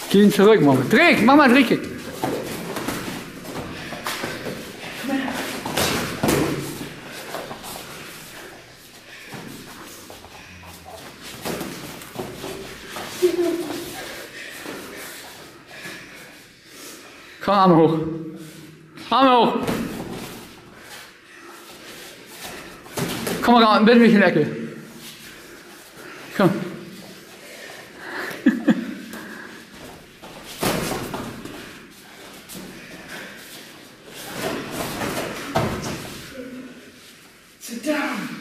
Gehen zurück, Mama. Dreh, mach mal Drehkick. Komm, Arme hoch. Arme hoch. Komm mal rein, bitte mich in die Ecke. Komm. Sit down.